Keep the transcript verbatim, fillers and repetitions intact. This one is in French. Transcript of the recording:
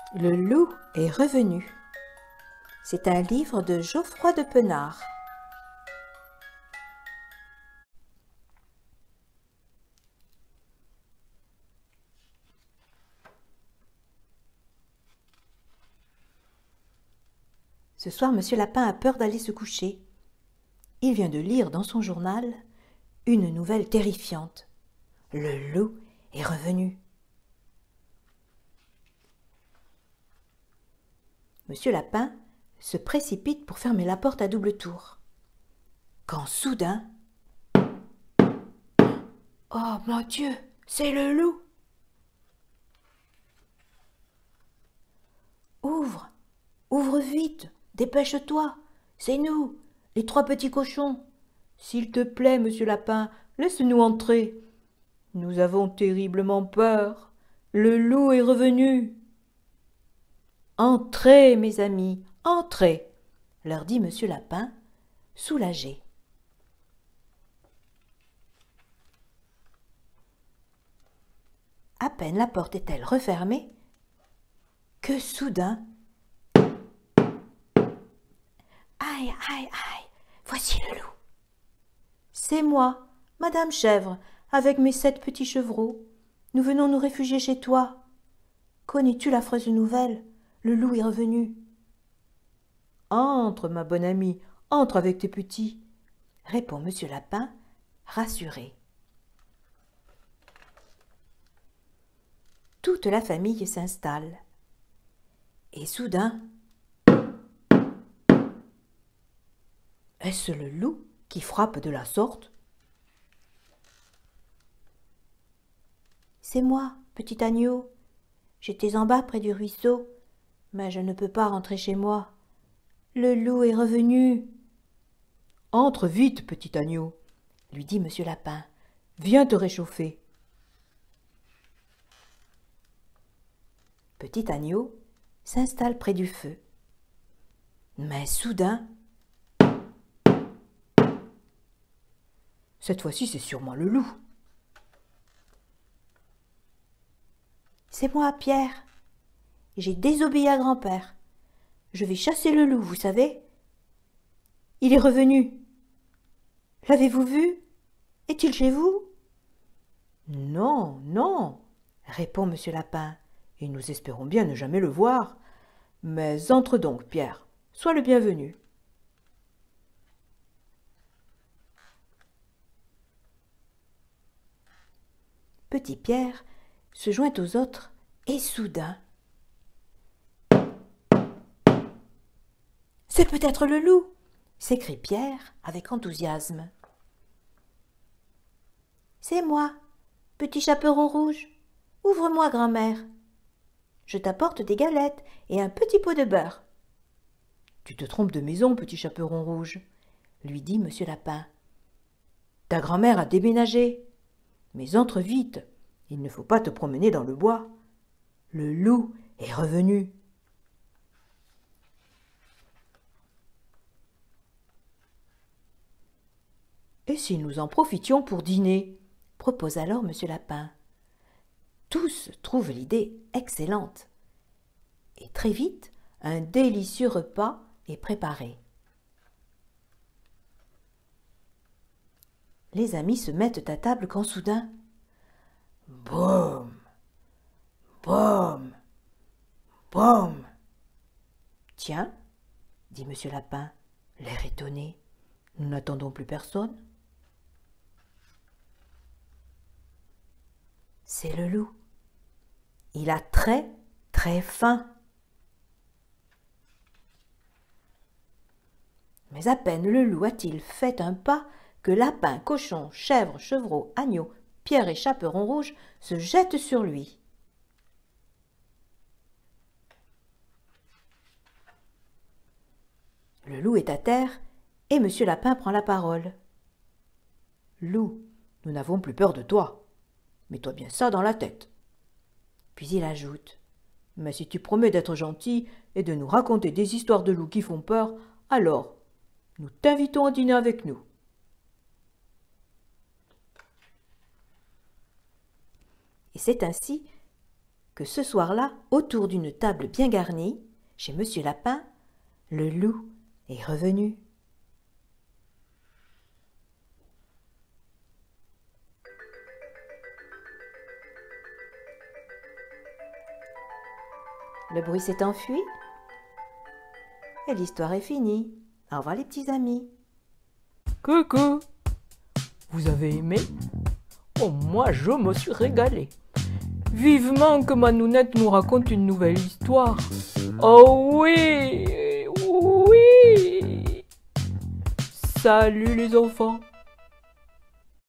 Le loup est revenu. C'est un livre de Geoffroy de Penard. Ce soir, Monsieur Lapin a peur d'aller se coucher. Il vient de lire dans son journal une nouvelle terrifiante. Le loup est revenu. Monsieur Lapin se précipite pour fermer la porte à double tour. Quand soudain... Oh mon Dieu, c'est le loup! Ouvre, ouvre vite, dépêche-toi, c'est nous, les trois petits cochons. S'il te plaît, Monsieur Lapin, laisse-nous entrer. Nous avons terriblement peur. Le loup est revenu. Entrez, mes amis, entrez, leur dit Monsieur Lapin, soulagé. À peine la porte est-elle refermée que soudain... Aïe, aïe, aïe, voici le loup. C'est moi, Madame Chèvre, avec mes sept petits chevreaux. Nous venons nous réfugier chez toi. Connais-tu l'affreuse nouvelle? Le loup est revenu. Entre, ma bonne amie, entre avec tes petits, répond Monsieur Lapin, rassuré. Toute la famille s'installe. Et soudain, est-ce le loup qui frappe de la sorte? C'est moi, petit agneau. J'étais en bas près du ruisseau, mais je ne peux pas rentrer chez moi. Le loup est revenu. Entre vite, petit agneau, lui dit Monsieur Lapin. Viens te réchauffer. Petit agneau s'installe près du feu. Mais soudain, cette fois-ci, c'est sûrement le loup. C'est moi, Pierre. J'ai désobéi à grand-père. Je vais chasser le loup, vous savez. Il est revenu. L'avez-vous vu? Est-il chez vous? Non, non, répond Monsieur Lapin, et nous espérons bien ne jamais le voir. Mais entre donc, Pierre, sois le bienvenu. Petit Pierre se joint aux autres et soudain... C'est peut-être le loup, s'écrie Pierre avec enthousiasme. C'est moi, petit chaperon rouge. Ouvre-moi, grand-mère. Je t'apporte des galettes et un petit pot de beurre. Tu te trompes de maison, petit chaperon rouge, lui dit Monsieur Lapin. Ta grand-mère a déménagé. Mais entre vite, il ne faut pas te promener dans le bois. Le loup est revenu. Et si nous en profitions pour dîner? Propose alors Monsieur Lapin. Tous trouvent l'idée excellente. Et très vite, un délicieux repas est préparé. Les amis se mettent à table quand soudain... Boum, boum, boum. Tiens, dit Monsieur Lapin, l'air étonné, nous n'attendons plus personne. C'est le loup. Il a très, très faim. Mais à peine le loup a-t-il fait un pas que lapin, cochon, chèvre, chevreau, agneau, Pierre et Chaperon rouge se jettent sur lui. Le loup est à terre et Monsieur Lapin prend la parole. Loup, nous n'avons plus peur de toi. Mets-toi bien ça dans la tête. Puis il ajoute, mais si tu promets d'être gentil et de nous raconter des histoires de loups qui font peur, alors nous t'invitons à dîner avec nous. Et c'est ainsi que ce soir-là, autour d'une table bien garnie, chez Monsieur Lapin, le loup est revenu. Le bruit s'est enfui et l'histoire est finie. Au revoir les petits amis. Coucou! Vous avez aimé? Oh, moi je me suis régalé. Vivement que Manounette nous raconte une nouvelle histoire. Oh oui! Oui! Salut les enfants!